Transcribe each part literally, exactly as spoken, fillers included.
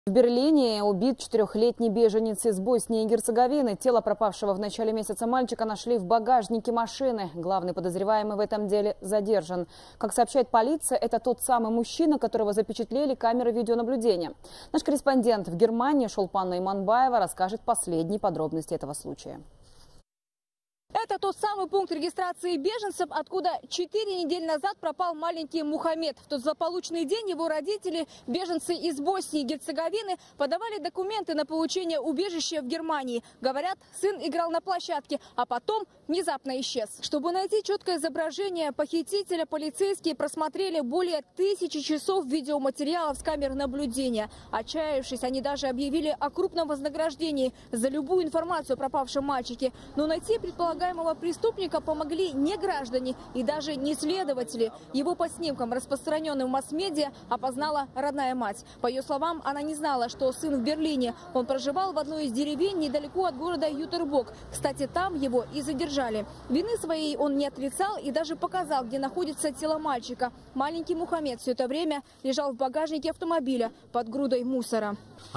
В Берлине убит четырехлетний беженец из Боснии и Герцеговины. Тело пропавшего в начале месяца мальчика нашли в багажнике машины. Главный подозреваемый в этом деле задержан. Как сообщает полиция, это тот самый мужчина, которого запечатлели камеры видеонаблюдения. Наш корреспондент в Германии Шолпан Иманбаева расскажет последние подробности этого случая. Это тот самый пункт регистрации беженцев, откуда четыре недели назад пропал маленький Мухаммед. В тот злополучный день его родители, беженцы из Боснии и Герцеговины, подавали документы на получение убежища в Германии. Говорят, сын играл на площадке, а потом внезапно исчез. Чтобы найти четкое изображение похитителя, полицейские просмотрели более тысячи часов видеоматериалов с камер наблюдения. Отчаявшись, они даже объявили о крупном вознаграждении за любую информацию о пропавшем мальчике. Но найти предполагаемого преступника помогли не граждане и даже не следователи. Его по снимкам, распространенным в масс-медиа, опознала родная мать. По ее словам, она не знала, что сын в Берлине. Он проживал в одной из деревень недалеко от города Ютербок. Кстати, там его и задержали. Вины своей он не отрицал и даже показал, где находится тело мальчика. Маленький Мухаммед все это время лежал в багажнике автомобиля под грудой мусора.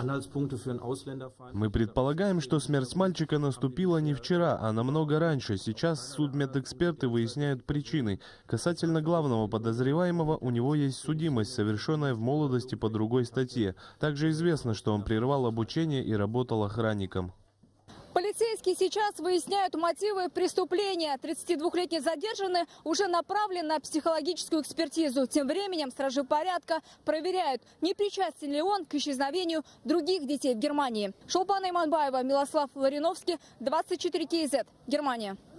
Мы предполагаем, что смерть мальчика наступила не вчера, а намного раньше. Сейчас судмедэксперты выясняют причины. Касательно главного подозреваемого, у него есть судимость, совершенная в молодости по другой статье. Также известно, что он прервал обучение и работал охранником. Полицейские сейчас выясняют мотивы преступления. тридцатидвухлетний задержанный уже направлен на психологическую экспертизу. Тем временем стражи порядка проверяют, не причастен ли он к исчезновению других детей в Германии. Шолпан Иманбаева, Милослав Лариновский, двадцать четыре кей зет, Германия.